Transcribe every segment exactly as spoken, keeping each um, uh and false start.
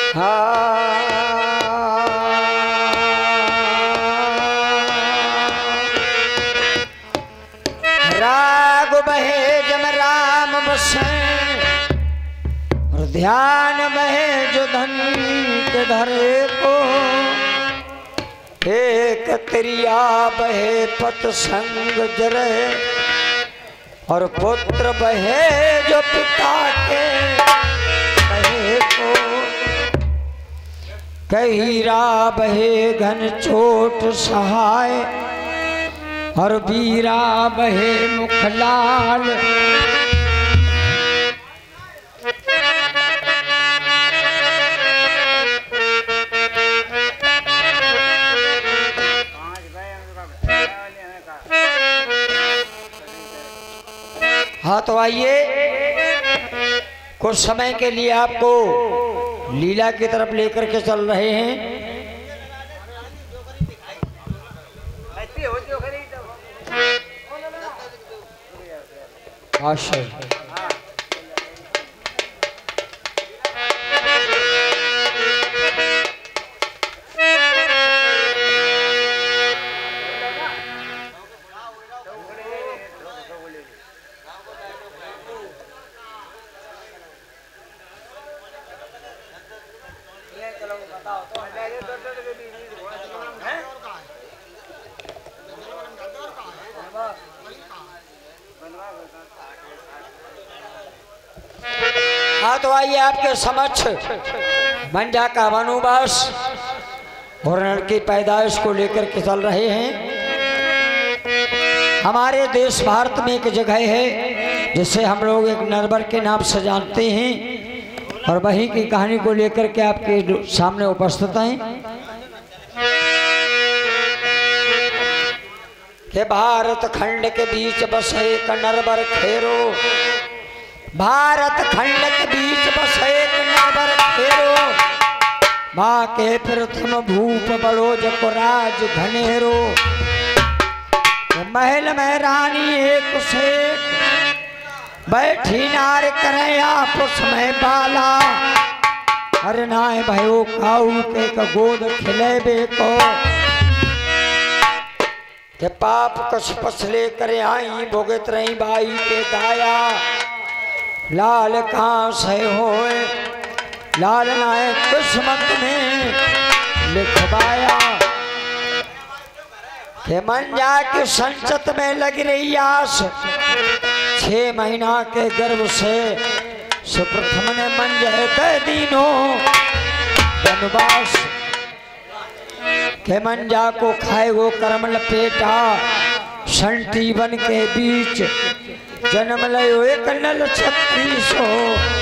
राग बहे जम राम बसे और ध्यान बहे जो धन के धरे को। एक त्रिया बहे पत संग जरे और पुत्र बहे जो पिता के बहे को। कहीरा बहे घन चोट सहाय और बीरा बहे मुखलाल। हाँ तो आइए कुछ समय के लिए आपको लीला की तरफ लेकर के चल रहे हैं। आशय हाँ तो आइए आपके समक्ष मंजा का वनवास और नर की पैदाइश को लेकर के चल रहे हैं। हमारे देश भारत में एक जगह है जिसे हम लोग एक नरवर के नाम से जानते हैं और वही की कहानी को लेकर के आपके सामने उपस्थित हैं कि भारत खंड के बीच बस एक नरवर खेरो। भारत खंड के बीच बस एक नरवर खेरो। माँ के प्रथम भूप बड़ो जकराज घनेरो। महल में रानी एक से बैठी नार करे आपस में बाला। हर नाय भयो काऊ के गोद खिलेबे को। के पाप कछ पछले करे आई भोगत रही बाई के दाया। लाल कहाँ से होए लाल नाय किस्मत में लिखवाया। के मंजा के संचत में लग रही आस। छह महीना के गर्भ से सुप्रथम ने मंजा के दिनों वनवास। के मंजा को खाए वो कर्म लपेटा। संटी बन के बीच जन्म लयो एक नल छत्तीस हो।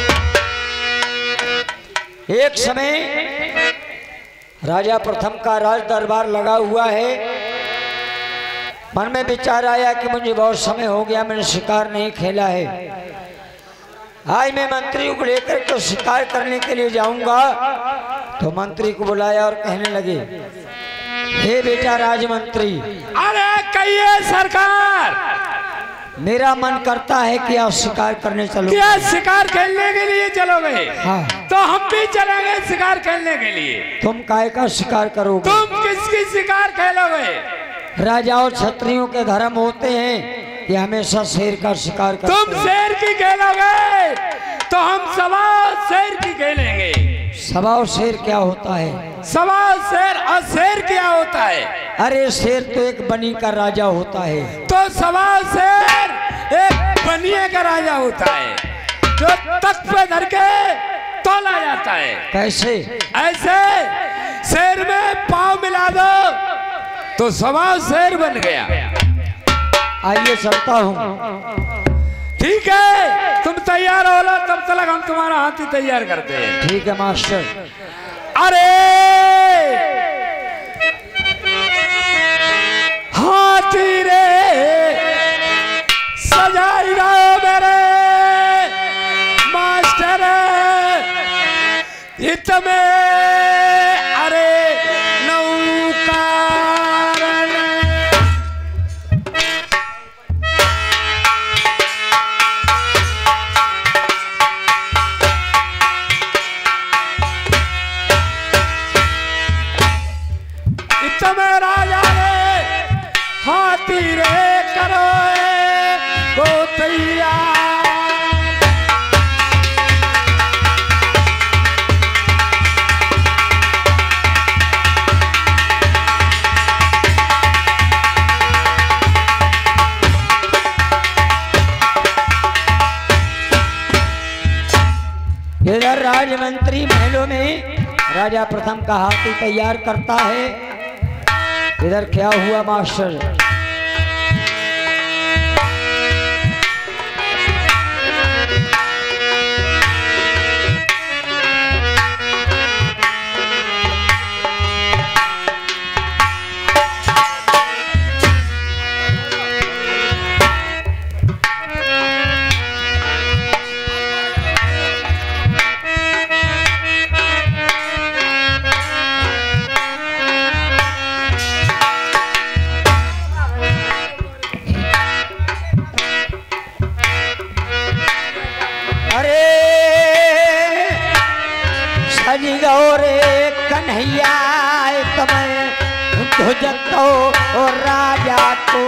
एक समय राजा प्रथम का राज दरबार लगा हुआ है। मन में विचार आया कि मुझे बहुत समय हो गया मैंने शिकार नहीं खेला है। आज मैं मंत्री को लेकर के शिकार करने के लिए जाऊंगा। तो मंत्री को बुलाया और कहने लगे हे बेटा राजमंत्री। अरे कहिए सरकार। मेरा मन करता है कि आप शिकार करने चलो। क्या शिकार खेलने के लिए चलोगे? हाँ। तो हम भी चलेंगे शिकार खेलने के लिए। तुम काय का शिकार करोगे? तुम किसकी शिकार खेलोगे? राजा और क्षत्रियों के धर्म होते हैं कि हमेशा शेर का शिकार करते हैं। तुम शेर की खेलोगे तो हम सवा शेर की खेलेंगे। सवा और शेर क्या होता है? सवा शेर और शेर क्या होता है? अरे शेर तो एक बनी का राजा होता है। तो सवा शेर एक बनिए का राजा होता है जो तख्त पे धर के तोला जाता है। कैसे? ऐसे शेर में पाँव मिला दो तो सवा शेर बन गया। आइए चलता हूँ। ठीक है तुम तैयार हो लो तब तक हम तुम्हारा हाथी तैयार करते हैं। ठीक है मास्टर। अरे हाथी रे सजाई रहो मेरे मास्टर हित में। अरे नौकार इधर राजमंत्री महलों में राजा प्रथम का हाथी तैयार करता है। इधर क्या हुआ मास्टर? कन्हैया तुम्हें ध्वजतो और राजा को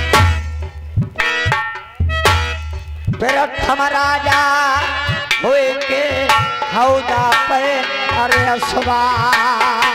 प्रथम राजा हुए के हौदा पे अरे सवार।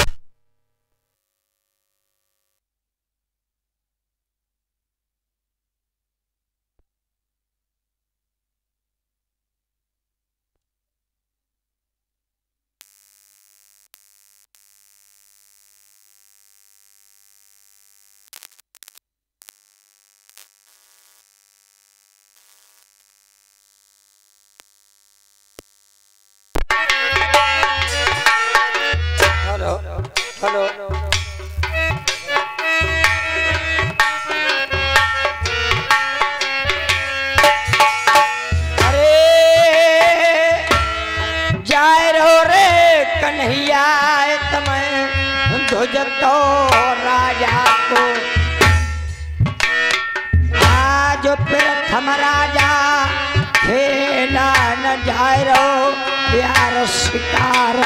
हेलो अरे जाए रो रे कन्हैया तुम्हें ध्वजतो राजा को आज प्रथम राजा खेला न जाए रो प्यार शिकार।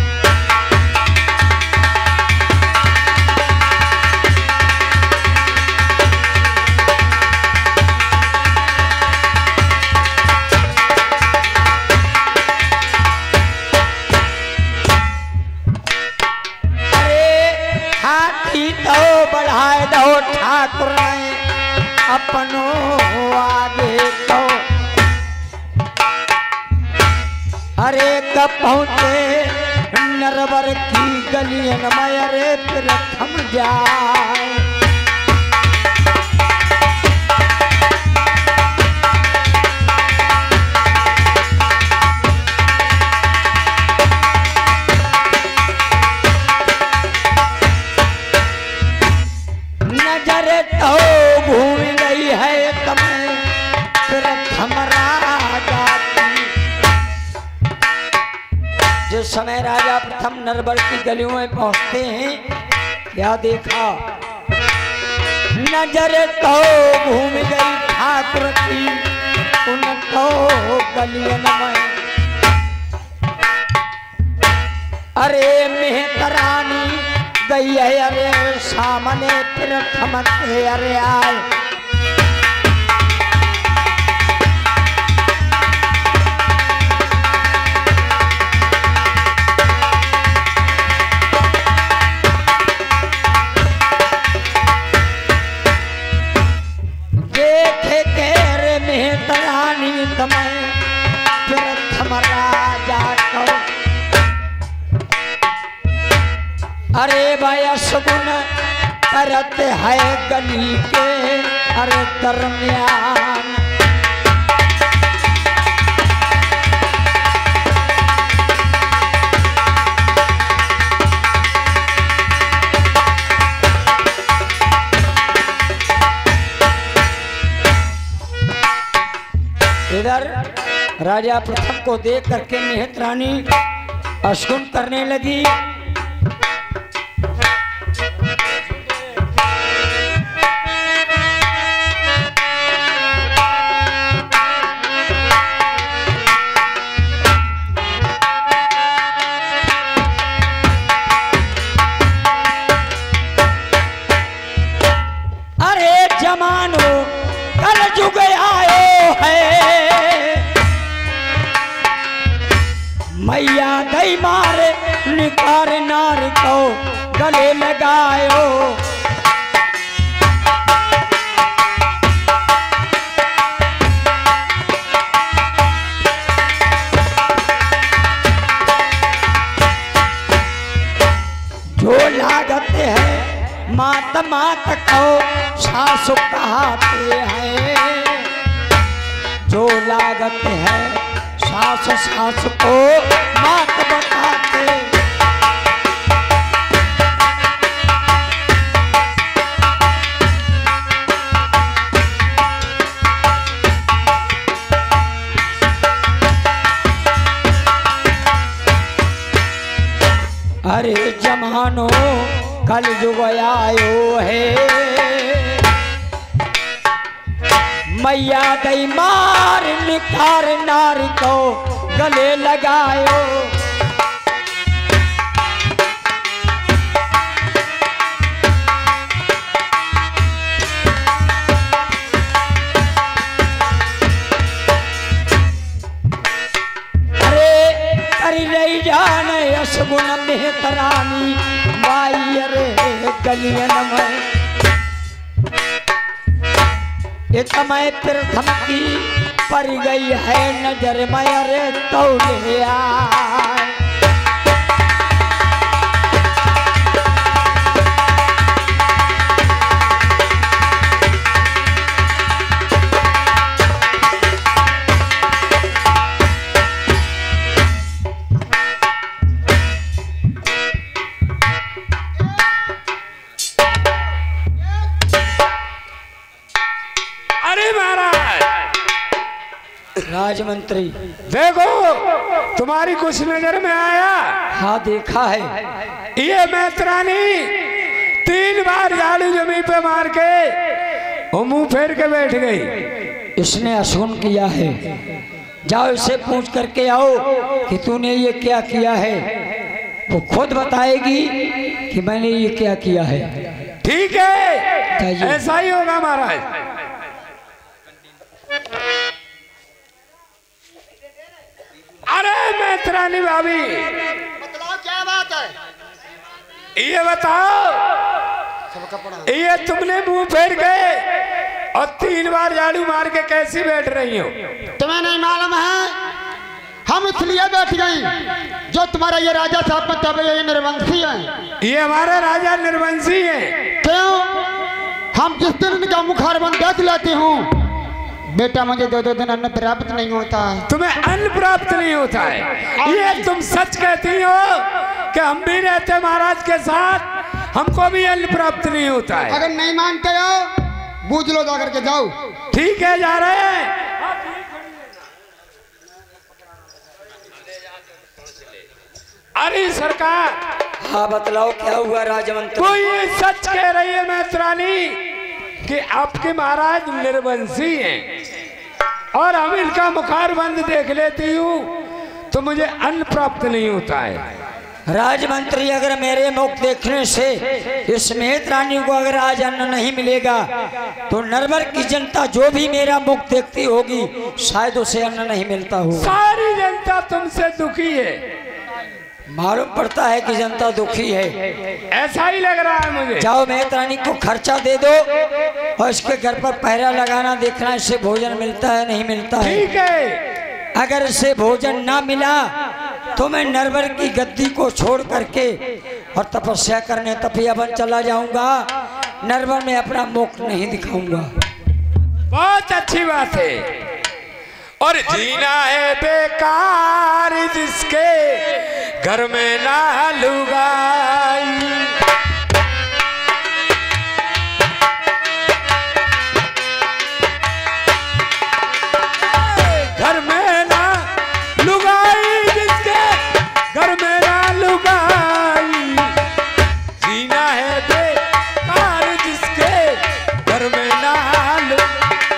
बढ़ाए दो ठाकुर ने अपनों आगे तो अरे कब पहुंचे नरवर की गलियन में अरे प्रथम जाए। तो भूल गई है तुम्हें प्रथम राजा की। जिस समय राजा प्रथम नरवर की गलियों में पहुंचते हैं क्या देखा? नजर तो भूल गई ठाकुर की उनको गलियन में अरे मेहतरानी गई है अरे सामने प्रथम के अरे आए। देखे के रे मेहतरानी तुम्हें प्रथम राजा को अरे वयस गुण करते है गली के अरे दरमियान। इधर राजा प्रथम को देख करके मेहतरानी अशगुन करने लगी। जमानो कल जुग आयो है मैया दई मारे निकार नार को गले लगायो। मात मात को सासु कहते हैं, जो लागत है सास सास को मात बताते। अरे जमानो कल युग आयो है, मैया दई मार निकार नारी को गले लगायो। रही जाने असगुन मेहतरानी माई रे गलियन में, एक मैं प्रथम की पर गई है नजर में रे तौले आए। राजमंत्री देखो तुम्हारी कुछ नजर में आया? हाँ देखा है। ये मैत्रानी तीन बार झाड़ू जमीन पे मार के वो मुंह फेर के बैठ गई। इसने अशुन किया है, जाओ इसे पूछ करके आओ कि तूने ये क्या किया है। वो खुद बताएगी कि मैंने ये क्या किया है। ठीक है, ऐसा ही होगा महाराज। अरे मैत्रानी भाभी, बताओ क्या बात है? ये बताओ, ये तुमने मुंह फेर गए और तीन बार झाड़ू मार के कैसी बैठ रही हो? तुम्हें नहीं मालूम है? हम इसलिए बैठ गई जो तुम्हारा ये राजा साहब में तब ये निर्वंशी है। ये हमारे राजा निर्वंशी है। क्यों? हम जिस दिन इनका मुखारबंद देख लेती हूँ बेटा, मुझे दो दो दिन अन्न प्राप्त नहीं होता है। तुम्हें अन्न प्राप्त नहीं होता है? ये तुम सच कहती हो कि हम भी रहते महाराज के साथ, हमको भी अन्न प्राप्त नहीं होता है? अगर नहीं मानते हो बूझ लो, जाकर के जाओ। ठीक है, जा रहे हैं। अरे सरकार। हाँ बतलाओ क्या हुआ राजमंत्री? कोई ये सच कह रही है मैत्रानी कि आपके महाराज निर्वंशी हैं और हम इनका मुखार बंद देख लेती हूँ तो मुझे अन्न प्राप्त नहीं होता है। राजमंत्री, अगर मेरे मुख देखने से इस मेहतरानी को अगर आज अन्न नहीं मिलेगा तो नरवर की जनता जो भी मेरा मुख देखती होगी शायद उसे अन्न नहीं मिलता हो। सारी जनता तुमसे दुखी है। मालूम पड़ता है कि जनता दुखी है, ऐसा ही लग रहा है मुझे। जाओ मेहतरानी को खर्चा दे दो और इसके घर पर पहरा लगाना, देखना इससे भोजन मिलता है नहीं मिलता है। ठीक है। अगर इससे भोजन ना मिला तो मैं नरवर की गद्दी को छोड़ करके और तपस्या करने तपिया बन चला जाऊंगा। नरवर में अपना मुख नहीं दिखाऊंगा। बहुत अच्छी बात है। और जीना है बेकार जिसके घर में ना लुगाई, घर में ना लुगाई जिसके घर में ना लुगाई, जीना है बेकार जिसके घर में ना लुगाई।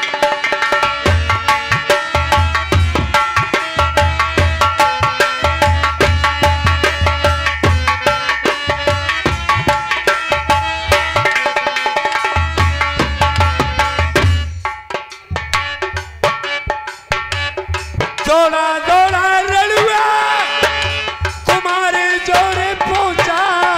दौड़ा दौड़ा रड़ुआ तुम्हारे जोरे पहुंचा,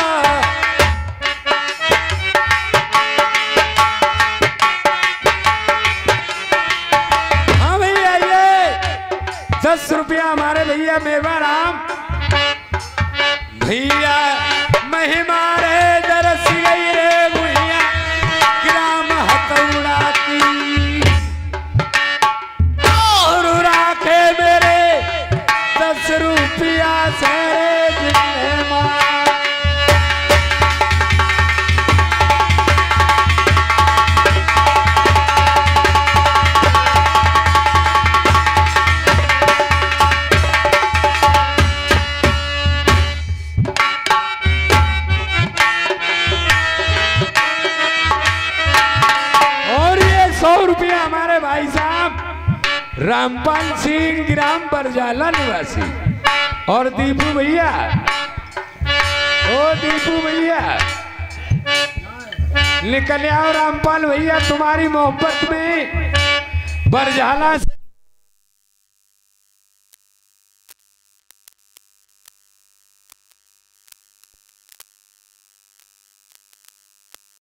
हाँ भैया ये दस रुपया हमारे भैया मेवा राम भैया महिमा रे दरस गई रे भैया। रुपया हमारे भाई साहब रामपाल सिंह ग्राम बरजाला निवासी। और दीपू भैया, ओ दीपू भैया निकल आओ। रामपाल भैया तुम्हारी मोहब्बत में बरजाला